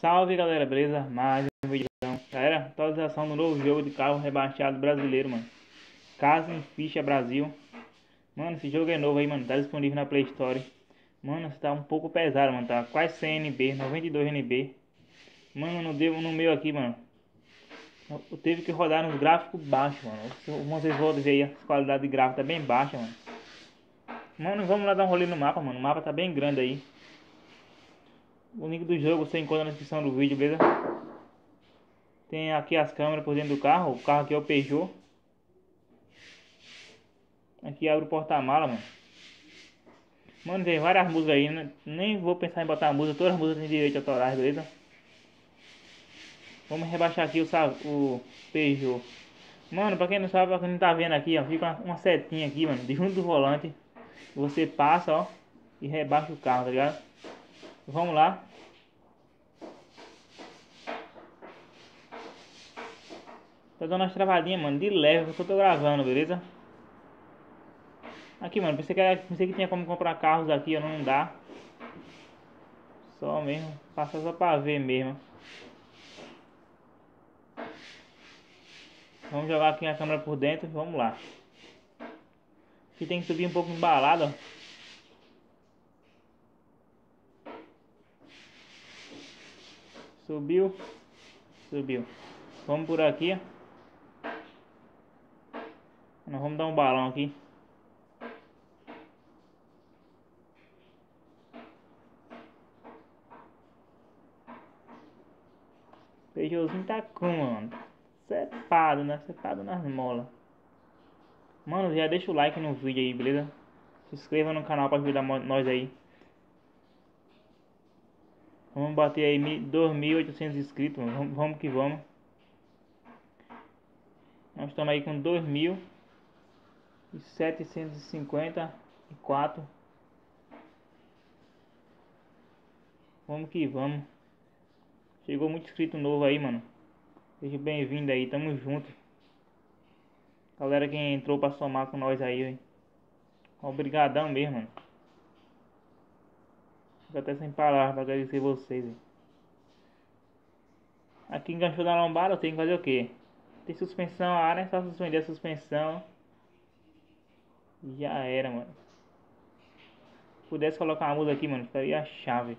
Salve galera, beleza? Mais um vídeo. Galera, atualização do novo jogo de carro rebaixado brasileiro, mano. Casa em Ficha Brasil. Mano, esse jogo é novo aí, mano. Tá disponível na Play Store. Mano, tá um pouco pesado, mano. Tá quase 100 NB, 92 NB. Mano, não deu no meu aqui, mano. Eu teve que rodar nos gráficos baixos, mano. Vocês vão ver aí, a qualidade de gráfico tá bem baixa, mano. Mano, vamos lá dar um rolê no mapa, mano. O mapa tá bem grande aí. O link do jogo você encontra na descrição do vídeo, beleza? Tem aqui as câmeras por dentro do carro. O carro aqui é o Peugeot. Aqui abre o porta-mala, mano. Mano, tem várias músicas aí, né? Nem vou pensar em botar música. Todas as músicas têm direito autorais, beleza? Vamos rebaixar aqui o Peugeot. Mano, pra quem não sabe, pra quem não tá vendo aqui, ó, fica uma setinha aqui, mano, de junto do volante. Você passa, ó, e rebaixa o carro, tá ligado? Vamos lá. Tô dando umas travadinhas, mano, de leve, porque eu tô gravando, beleza? Aqui, mano, pensei que tinha como comprar carros aqui, não dá. Só mesmo, passa só pra ver mesmo. Vamos jogar aqui a câmera por dentro, vamos lá. Aqui tem que subir um pouco embalado, ó. Subiu. Vamos por aqui, ó. Nós vamos dar um balão aqui. Peugeotzinho tá como, mano? Cepado, né? Cepado nas molas. Mano, já deixa o like no vídeo aí, beleza? Se inscreva no canal pra ajudar nós aí. Vamos bater aí 2.800 inscritos, mano. Vamos que vamos. Nós estamos aí com 2.754. Vamos que vamos. Chegou muito inscrito novo aí, mano. Seja bem-vindo aí, tamo junto. Galera que entrou pra somar com nós aí, velho. Obrigadão mesmo, mano. Fico até sem palavras pra agradecer vocês, véio. Aqui enganchou na lombada, eu tenho que fazer o quê? Tem suspensão, a área é só suspender a suspensão. E já era, mano. Se pudesse colocar uma música aqui, mano, ficaria a chave.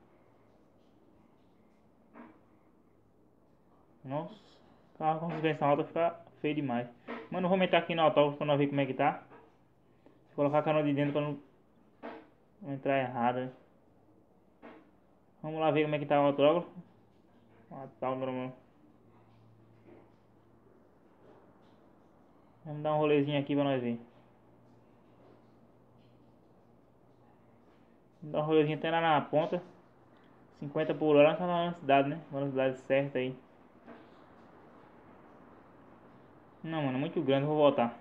Nossa, carro com suspensão alta fica feio demais. Mano, vamos entrar aqui no autógrafo pra nós ver como é que tá. Vou colocar a canoa de dentro pra não entrar errado, né? Vamos lá ver como é que tá o autógrafo. Autógrafo. Vamos dar um rolezinho aqui pra nós ver. Vamos dar um rolezinho até lá na ponta. 50 por hora, tá na velocidade, né? Velocidade certa aí. Não, mano, muito grande, vou voltar.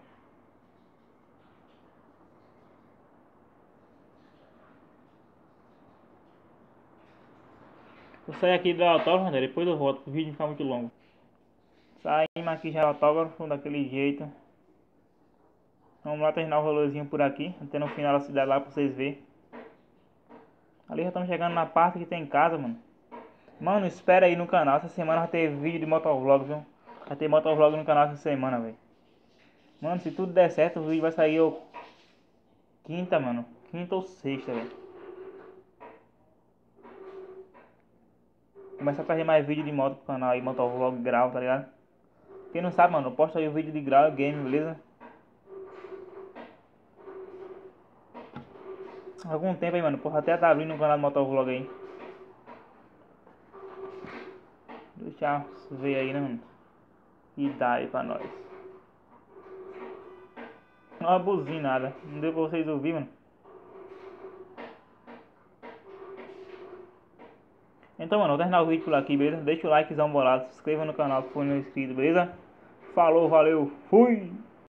Vou sair aqui do autógrafo, né? Depois eu volto, o vídeo ficar muito longo. Saímos aqui já do autógrafo, daquele jeito. Vamos lá terminar o rolezinho por aqui, até no final da cidade lá pra vocês verem. Ali já estamos chegando na parte que tem casa, mano. Mano, espera aí no canal, essa semana vai ter vídeo de motovlog, viu? Vai ter motovlog no canal essa semana, velho. Mano, se tudo der certo, o vídeo vai sair quinta, mano. Quinta ou sexta, velho. Começa a trazer mais vídeo de moto pro canal aí, motovlog, grau, tá ligado? Quem não sabe, mano, eu posto aí o vídeo de grau e game, beleza? Algum tempo aí, mano, porra, até tá abrindo um canal de motovlog aí. Deixa eu ver aí, né, mano? E dá aí pra nós. Não abusei nada, não deu pra vocês ouvir, mano. Então, mano, vou terminar o vídeo por aqui, beleza? Deixa o likezão bolado, se inscreva no canal se for não inscrito, beleza? Falou, valeu, fui!